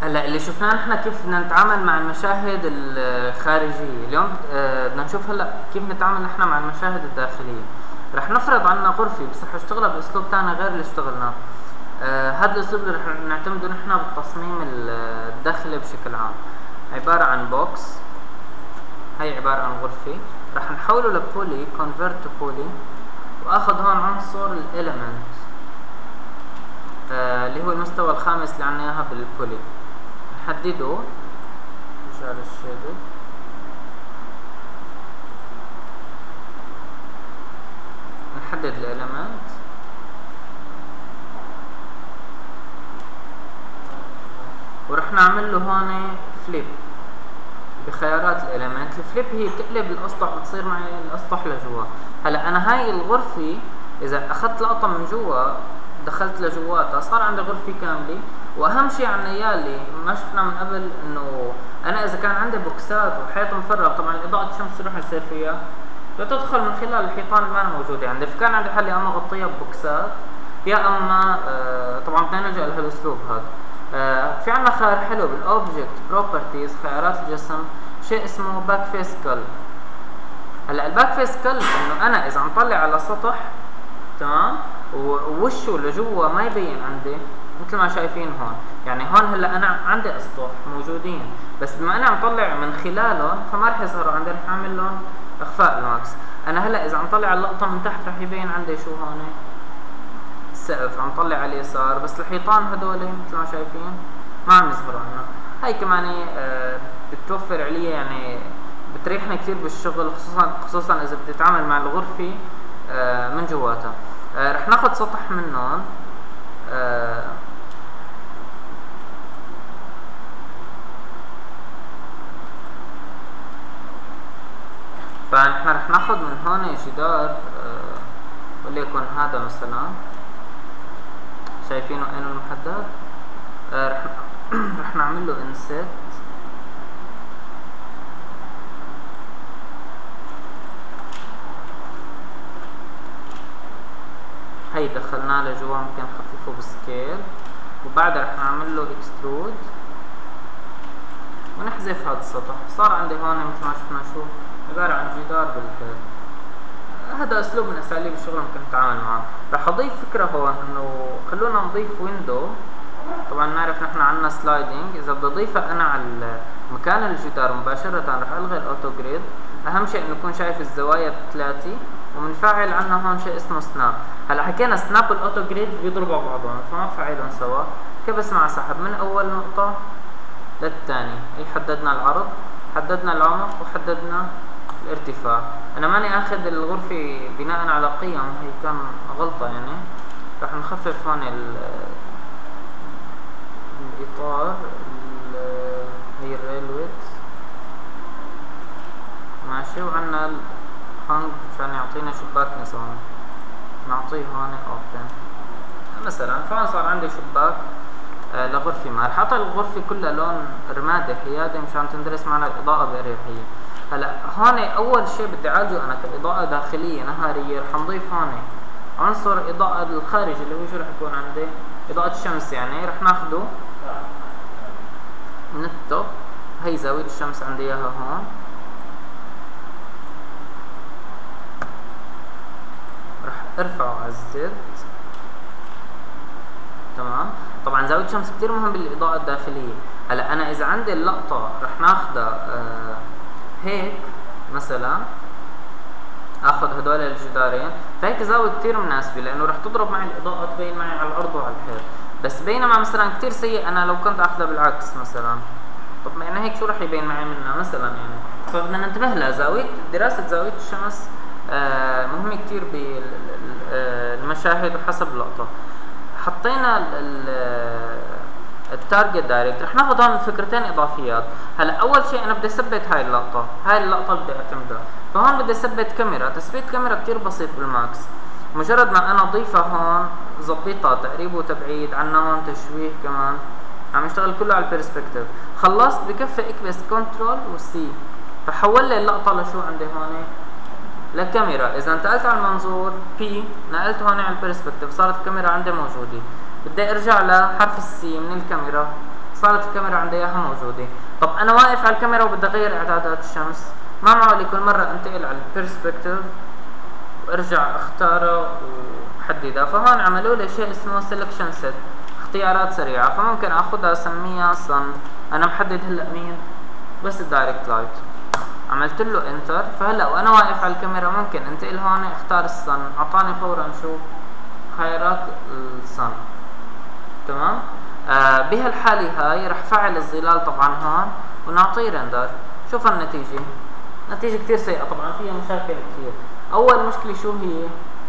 هلا اللي شفناه نحن كيف بدنا نتعامل مع المشاهد الخارجية. اليوم بدنا نشوف هلا كيف نتعامل نحن مع المشاهد الداخلية. رح نفرض عنا غرفة بس رح اشتغلها باسلوب تاني غير اللي اشتغلناه. هذا الاسلوب اللي رح نعتمده نحن بالتصميم الداخلي بشكل عام، عبارة عن بوكس. هي عبارة عن غرفة، رح نحوله لبولي، convert to poly، واخذ هون عنصر الاليمنت اللي هو المستوى الخامس اللي عنا اياها بالبولي. نحدده مجال الشادو، نحدد الاليمنت، ورح نعمل له هون فليب بخيارات الاليمنت. الفليب هي بتقلب الاسطح، بتصير معي الاسطح لجوا. هلا انا هاي الغرفة اذا اخذت لقطة من جوا دخلت لجواتها صار عندي غرفة كاملة. واهم شيء عنا اياه اللي ما شفنا من قبل، انه انا اذا كان عندي بوكسات وحيط مفرغ، طبعا اضاءة الشمس شو رح يصير فيها؟ بتدخل من خلال الحيطان اللي ما موجودة عندي. فكان عندي حل يا اما اغطيها ببوكسات يا اما طبعا بدنا نلجأ لهالاسلوب هذا. في عنا خيار حلو بالاوبجكت بروبرتيز، خيارات الجسم، شيء اسمه باك فيس كل. هلا الباك فيس كل انه انا اذا عم طلع على سطح تمام ووشه لجوا ما يبين عندي مثل ما شايفين هون. يعني هون هلا انا عندي اسطح موجودين، بس بما انا عم طلع من خلالهم فما رح يظهروا عندي، رح اعمل لهم اخفاء الماكس. انا هلا اذا عم طلع على اللقطه من تحت رح يبين عندي شو هون؟ السقف عم طلع على اليسار، بس الحيطان هدول مثل ما شايفين ما عم يظهروا عنا. هاي كمان بتوفر علي، يعني بتريحنا كثير بالشغل، خصوصا اذا بدي اتعامل مع الغرفه من جواتها. رح ناخذ سطح منهم، فنحن رح ناخذ من هون جدار وليكن هذا مثلا، شايفينه اين المحدد؟ رح نعمل له انسيت، هي دخلناه لجوا، ممكن نخففه بسكيل، وبعدها رح نعمل له اكسترود ونحذف هذا السطح. صار عندي هون مثل ما شفنا شو عبارة عن جدار بالحيط. هذا اسلوب من اساليب الشغل ممكن نتعامل معه. رح اضيف فكرة هون انه خلونا نضيف ويندو. طبعا نعرف نحن عنا سلايدنج، اذا بدي اضيفها انا على مكان الجدار مباشرة رح الغي الاوتو جريد. اهم شيء انه يكون شايف الزوايا الثلاثة، ومنفعل عنا هون شيء اسمه سناب. هلا حكينا سناب والاوتو جريد بيضربوا بعضهم فما بفعلهم سوا، كيف بس مع سحب من اول نقطة للثاني. هي حددنا العرض، حددنا العمق، وحددنا الارتفاع. انا ماني اخذ الغرفة بناء على قيم، هي كان غلطة يعني. رح نخفف هون الاطار، هي الريل ويدث ماشي، وعنا الهانج مشان يعطينا شباك نظامي، نعطيه هون اوبن مثلا. فهون صار عندي شباك لغرفة ما. رح اعطي الغرفة كلها لون رمادي حيادي مشان تندرس معنا الإضاءة بأريحية. هلا هون أول شيء بدي أعالجه أنا كإضاءة داخلية نهارية، رح نضيف هون عنصر إضاءة الخارج اللي هو شو رح يكون عندي؟ إضاءة الشمس. يعني رح ناخده من التوب، هي زاوية الشمس عندي إياها هون، رح ارفعه على الزد تمام. طبعا زاوية الشمس كتير مهم بالإضاءة الداخلية. هلا أنا إذا عندي اللقطة رح ناخدها هيك مثلا، آخذ هدول الجدارين، فهيك زاوية كتير مناسبة لأنه رح تضرب معي الإضاءة تبين معي على الأرض وعلى الحيط. بس بينما مثلا كتير سيء أنا لو كنت أخذها بالعكس مثلا، طب يعني هيك شو رح يبين معي منها مثلا يعني. فبدنا ننتبه لزاوية دراسة زاوية الشمس، مهمة كتير بالمشاهد وحسب اللقطة. حطينا التارجت دايركت، رح ناخذ هون فكرتين اضافيات. هلا اول شيء انا بدي اثبت هاي اللقطه، هاي اللقطه بدي اعتمدها، فهون بدي اثبت كاميرا. تثبيت كاميرا كتير بسيط بالماكس، مجرد ما انا اضيفها هون ظبطها تقريب وتبعيد، عنا هون تشويه كمان، عم يشتغل كله على البرسبكتيف. خلصت بكفي اكبس كنترول وسي، فحول لي اللقطه لشو عندي هون؟ لكاميرا. اذا انتقلت على المنظور بي نقلت هون على البرسبكتيف، صارت الكاميرا عندي موجوده. بدي ارجع لحرف السي من الكاميرا، صارت الكاميرا عندي اياها موجوده. طب انا واقف على الكاميرا وبدي اغير اعدادات الشمس، ما معقول كل مره انتقل على البيرسبكتيف وارجع اختاره وحددها. فهون عملوا لي شيء اسمه سيلكشن سيت، اختيارات سريعه، فممكن اخذها اسميها صن. انا محدد هلا مين؟ بس الدايركت لايت، عملت له انتر. فهلا وانا واقف على الكاميرا ممكن انتقل هون اختار الصن، اعطاني فورا شو خيارات الصن. تمام. بهالحاله هاي رح فعل الظلال طبعا هون ونعطيه رندر. شوف النتيجه، نتيجه كثير سيئه طبعا، فيها مشاكل كثير. اول مشكله شو هي؟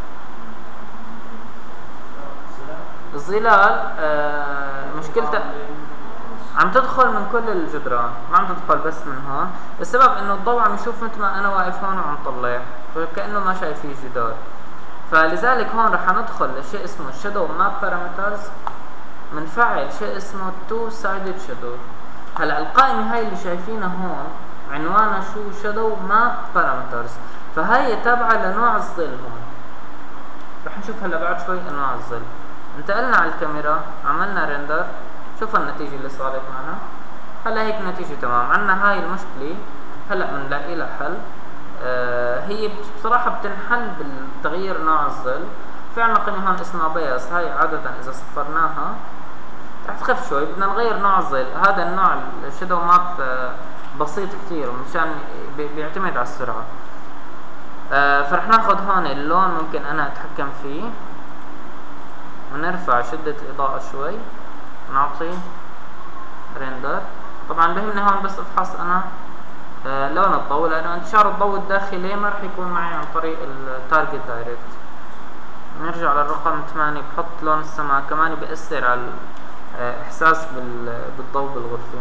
الظلال مشكلتها عم تدخل من كل الجدران، ما عم تدخل بس من هون. السبب انه الضوء عم يشوف مثل ما انا واقف هون وعم طلع، فكأنه ما شايف فيه جدار. فلذلك هون رح ندخل لشيء اسمه شادو ماب بارامترز، منفعل شيء اسمه تو سايدد شادو. هلا القائمة هاي اللي شايفينها هون عنوانها شو؟ شادو ماب بارامترز. فهي تابعة لنوع الظل هون. رح نشوف هلا بعد شوي انواع الظل. انتقلنا على الكاميرا، عملنا ريندر، شوف النتيجة اللي صارت معنا. هلا هيك النتيجة تمام. عنا هاي المشكلة هلا بنلاقي لها حل. هي بصراحة بتنحل بالتغيير نوع الظل. في عنا قيمة هون اسمها بياس، هاي عادة إذا صفرناها رح تخف شوي. بدنا نغير نوع الظل، هذا النوع الشادو ماب بسيط كتير مشان بيعتمد على السرعة. فرح ناخد هون اللون، ممكن أنا أتحكم فيه ونرفع شدة الإضاءة شوي، نعطي ريندر. طبعا بهمني هون بس افحص انا لون الضوء، لانه انتشار الضوء الداخلي ما رح يكون معي عن طريق التارجت دايركت. نرجع للرقم 8، بحط لون السماء كمان بيأثر على احساس بالضوء بالغرفة.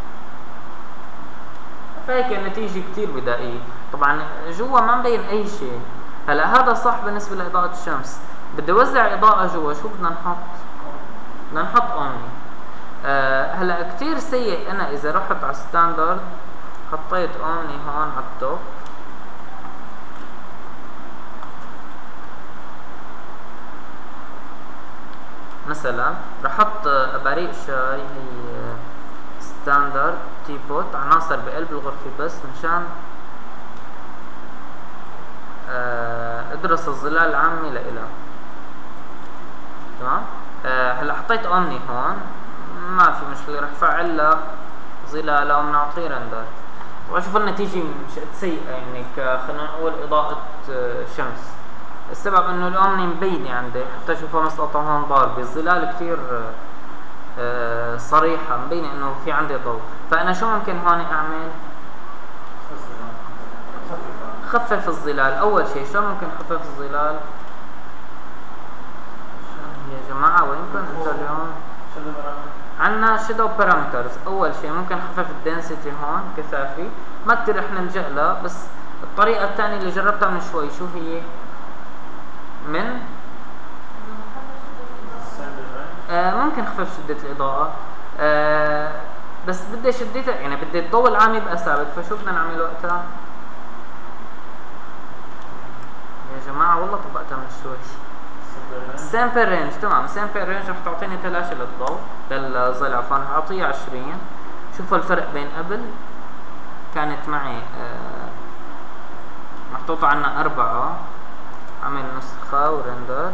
فهيك النتيجة كتير بدائية. طبعا جوا ما مبين اي شيء. هلا هذا صح بالنسبة لإضاءة الشمس. بدي اوزع اضاءة جوا، شو بدنا نحط؟ بدنا نحط اومني. هلا كتير سيء انا اذا رحت على ستاندرد حطيت اومني هون على التوب، مثلا رح احط اباريق شاي، هي ستاندرد تي بوت، عناصر بقلب الغرفة بس مشان ادرس الظلال العامة لإلها. تمام. هلا حطيت اومني هون، ما في مشكلة، رح فعل لها ظلالة وبنعطيه رندر. وشوف النتيجة مش سيئة، يعني خلينا نقول إضاءة شمس. السبب انه الاومني مبينة عندي، حتى شوفها مسقطة هون ضاربة، الظلال كثير صريحة، مبينة انه في عندي ضوء. فانا شو ممكن هون اعمل؟ خفف الظلال. اول شيء شو ممكن خفف الظلال؟ يا جماعة وينكم انتوا اليوم؟ عنا شادو بارامترز. اول شيء ممكن نخفف الدنسيتي هون، كثافي، ما كتير رح نلجأ لها. بس الطريقة الثانية اللي جربتها من شوي شو هي؟ من ممكن خفف شدة الإضاءة، بس بدي شدتها، يعني بدي الضوء العام يبقى ثابت. فشو بدنا نعمل وقتها؟ يا جماعة والله طبقتها من شوي. سامبل رينج. تمام. سامبل رينج رح تعطيني تلاشي للضوء للظل، عفوا رح اعطيها 20. شوفوا الفرق بين قبل كانت معي محطوطة عنا 4، عمل نسخة ورندر.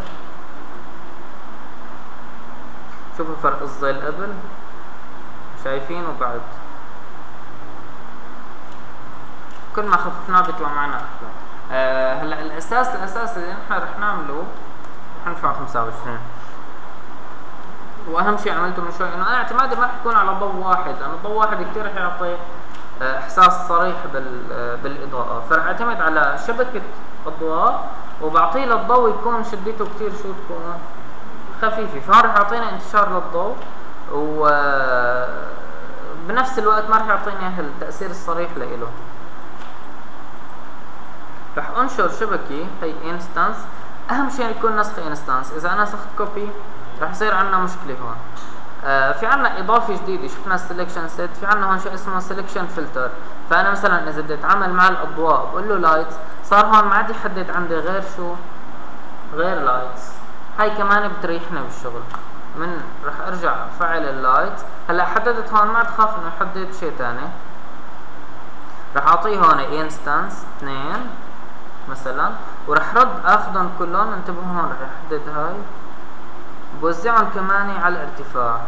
شوفوا فرق الظل قبل، شايفين؟ وبعد كل ما خففناه بيطلع معنا احلى. هلا الاساس اللي نحن رح نعمله رح ندفع 25. واهم شيء عملته من شوي انه انا اعتمادي ما رح يكون على ضوء واحد، لانه ضوء واحد كثير رح يعطي احساس صريح بالاضاءه. فرح اعتمد على شبكه اضواء، وبعطيه للضوء يكون شدته كثير شو تكون خفيفه. فهون رح يعطينا انتشار للضوء، وبنفس الوقت ما رح يعطيني التاثير الصريح له. رح انشر شبكه، هي انستانس. اهم شيء يكون نسخ انستانس. اذا انا نسخت كوبي رح يصير عندنا مشكله هون. في عندنا اضافه جديده، شفنا السلكشن سيت، في عندنا هون شيء اسمه سلكشن فلتر. فانا مثلا اذا بدي اتعامل مع الاضواء بقول له لايت، صار هون ما عاد يحدد عندي غير شو؟ غير لايتس. هاي كمان بتريحنا بالشغل. رح ارجع فعل اللايت. هلا حددت هون، ما تخاف انه يحدد شيء ثاني. رح اعطيه هون انستانس 2 مثلا، ورح رد اخذهم كلهم. انتبهوا هون رح يحدد هاي، بوزعهم كمان على الارتفاع.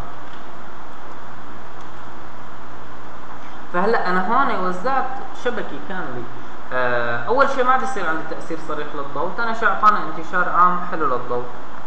فهلا انا هون وزعت شبكه كامله. اول شيء ما عاد يصير عندي تاثير صريح للضوء، ثاني شيء اعطانا انتشار عام حلو للضوء.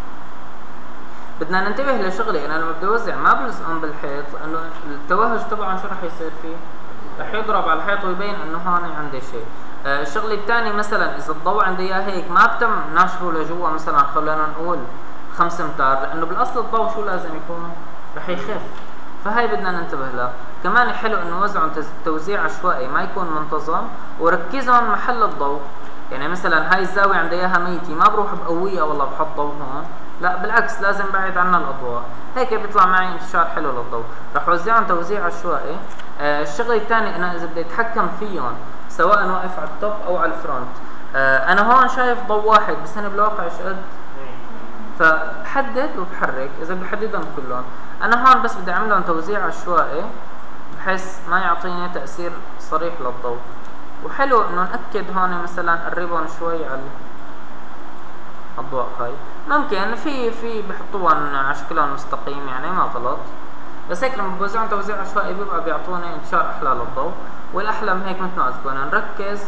بدنا ننتبه لشغله، انا لما بدي اوزع ما بلزقهم بالحيط، لانه التوهج طبعا شو رح يصير فيه؟ رح يضرب على الحيط ويبين انه هون عندي شيء. الشغله الثانيه مثلا اذا الضوء عندي اياه هيك ما بتم نشره لجوا، مثلا خلينا نقول 5 امتار، لانه بالاصل الضوء شو لازم يكون؟ رح يخف. فهي بدنا ننتبه لها. كمان حلو انه وزعهم توزيع عشوائي، ما يكون منتظم، وركزهم محل الضوء. يعني مثلا هاي الزاويه عندي اياها ميتة، ما بروح بقويها والله بحط ضوء هون، لا بالعكس لازم بعد عنها الاضواء، هيك بيطلع معي انتشار حلو للضوء. رح وزعهم توزيع عشوائي. الشغله الثانيه انا اذا بدي اتحكم فيهم سواء واقف على التوب او على الفرونت، انا هون شايف ضوء واحد بس انا بالواقع ايش قد، فبحدد وبحرك اذا بحددهم كلهم. انا هون بس بدي اعملهم توزيع عشوائي بحيث ما يعطيني تاثير صريح للضوء. وحلو انه ناكد هون مثلا قربهم شوي على الضوء. هاي ممكن في بحطوهم على شكلهم مستقيم، يعني ما غلط، بس هيك لما بوزعهم توزيع عشوائي بيبقى بيعطوني انتشار احلى للضوء. والاحلى من هيك مثل ما قلت لكم نركز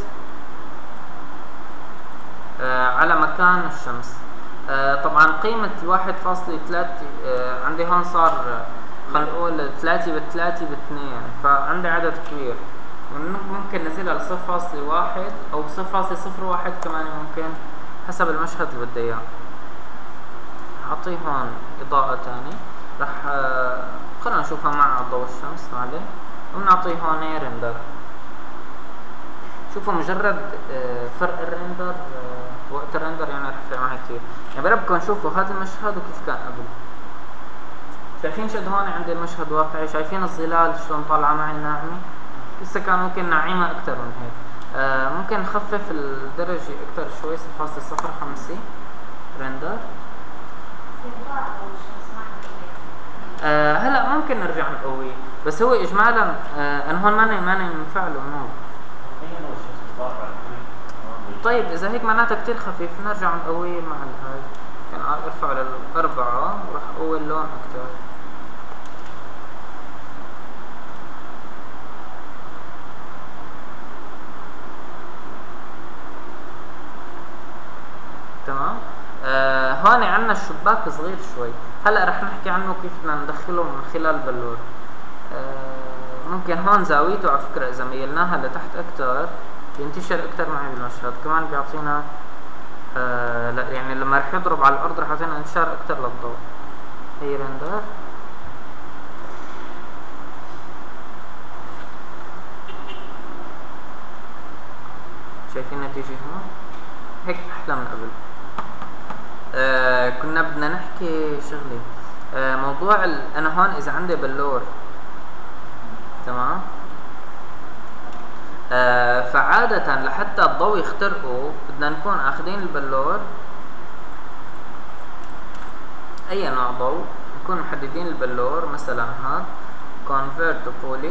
على مكان الشمس. طبعا قيمة 1.3 عندي هون صار خلينا نقول 3 ب3 ب2، فعندي عدد كبير، ممكن نزلها ل0.1 او 0.01 كمان ممكن حسب المشهد اللي بدي اياه. اعطيه هون اضاءة تاني، رح خلينا نشوفها مع ضوء الشمس عليه، وبنعطيه هون ريندر. شوفوا مجرد فرق الريندر وقت الريندر يعني رح يفرق معي كثير. يعني بربكم شوفوا هذا المشهد وكيف كان قبل. شايفين شد هون عندي المشهد واقعي، شايفين الظلال شلون طالعه معي ناعمه، لسه كان ممكن نعيمها اكثر من هيك. ممكن نخفف الدرجه اكثر شوي 0.05 ريندر. هلا ممكن نرجع نقوي، بس هو اجمالا انا هون ماني منفعله نور. طيب اذا هيك معناتها كتير خفيف نرجع نقويه مع الهاي، كان ارفع لل4 وراح اقوي اللون اكتر. تمام. هون عندنا الشباك صغير شوي، هلا رح نحكي عنه كيف بدنا ندخله من خلال بلور. ممكن هون زاويته على فكره اذا ميلناها لتحت اكتر ينتشر اكتر معي بالمشهد، كمان بيعطينا لا يعني لما رح يضرب على الارض رح يعطينا انتشار اكتر للضوء. هي ريندر شايفين النتيجة هون هيك احلى من قبل. كنا بدنا نحكي شغلة موضوع انا هون اذا عندي بلور تمام، فعادة لحتى الضوء يخترقه بدنا نكون اخذين البلور اي نوع ضوء، نكون محددين البلور مثلا هاد convert to poly.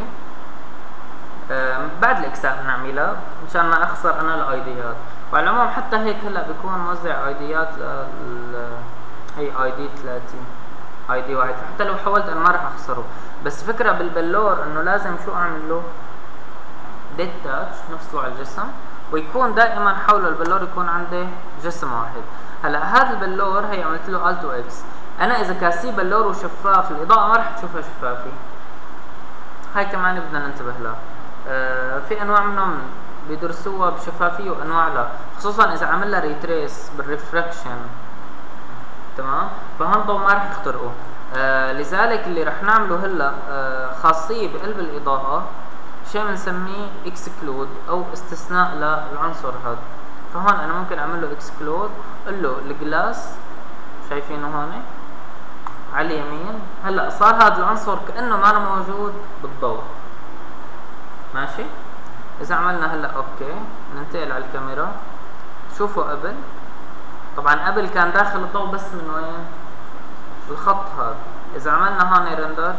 بعد الاكساء بنعملها مشان ما اخسر انا الايديات، وعلى العموم حتى هيك هلا بيكون موزع ايديات هي اي دي 3 اي دي 1، فحتى لو حاولت انا ما راح اخسره. بس فكرة بالبلور انه لازم شو اعمل له ديتاتش نفصله على الجسم، ويكون دائما حول البلور يكون عندي جسم واحد. هلا هذا البلور هي عملت له الت اكس، انا اذا كاسيه بلور وشفاف الاضاءة ما راح تشوفها شفافة، هاي كمان بدنا ننتبه لها. في انواع منهم بيدرسوها بشفافية وانواع لا، خصوصا اذا عمل لها ريتريس بالريفراكشن تمام، فهون الضوء ما راح يخترقه. لذلك اللي راح نعمله هلا خاصية بقلب الاضاءة شيء بنسميه اكسكلود او استثناء للعنصر هذا. فهون انا ممكن اعمل له اكسكلود، قل له الجلاس شايفينه هون على اليمين، هلا صار هذا العنصر كانه ما موجود بالضوء ماشي. اذا عملنا هلا اوكي ننتقل على الكاميرا، شوفوا قبل طبعا قبل كان داخل الضوء بس من وين؟ الخط هذا اذا عملنا هون رندر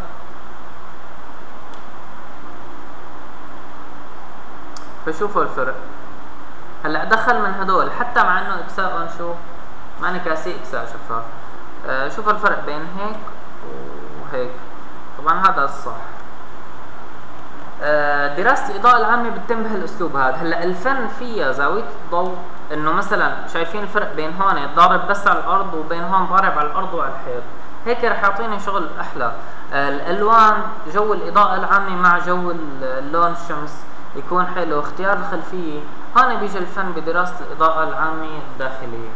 فشوفوا الفرق. هلا دخل من هدول حتى مع انه اكساء شو ماني كاسي اكساء شفاف. شوفوا الفرق بين هيك وهيك. طبعا هذا الصح. دراسة الإضاءة العامة بتتم بهالأسلوب هذا. هلا الفن فيها زاوية الضوء، إنه مثلا شايفين الفرق بين هون ضارب بس على الأرض وبين هون ضارب على الأرض وعلى الحيط، هيك رح يعطيني شغل أحلى. الألوان، جو الإضاءة العامة مع جو اللون الشمس يكون حلو. اختيار الخلفية، هون بيجي الفن بدراسة الإضاءة العامة الداخلية.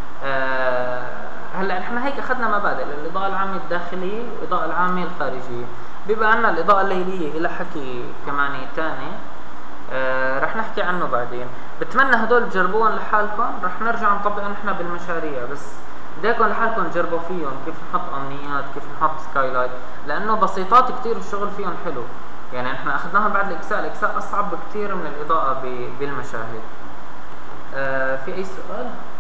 هلا نحن هيك اخذنا مبادئ للإضاءة العامة الداخلية والإضاءة العامة الخارجية. بيبقى عنا الإضاءة الليلية إلى حكي كمان تاني رح نحكي عنه بعدين. بتمنى هدول تجربوهم لحالكم، رح نرجع نطبقهم نحن بالمشاريع، بس بديكم لحالكم تجربوا فيهم كيف نحط أمنيات، كيف نحط سكاي لايت، لأنه بسيطات كتير الشغل فيهم حلو. يعني نحن أخذناهم بعد الإكساء أصعب بكتير من الإضاءة بالمشاهد. في أي سؤال؟